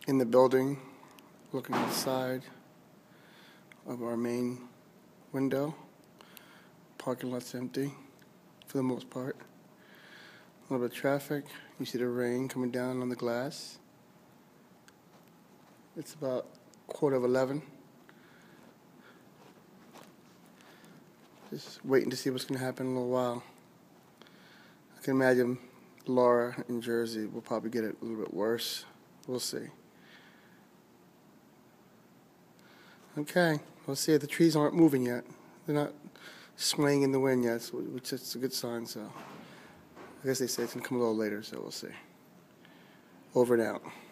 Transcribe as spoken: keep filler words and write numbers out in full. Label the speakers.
Speaker 1: in the building, looking outside of our main window. Parking lot's empty for the most part. A little bit of traffic. You see the rain coming down on the glass. It's about quarter of eleven. Just waiting to see what's going to happen in a little while. I can imagine Laura in Jersey will probably get it a little bit worse. We'll see. Okay, we'll see. The trees aren't moving yet. They're not swaying in the wind yet, which is a good sign. So I guess they say it's going to come a little later, so we'll see. Over and out.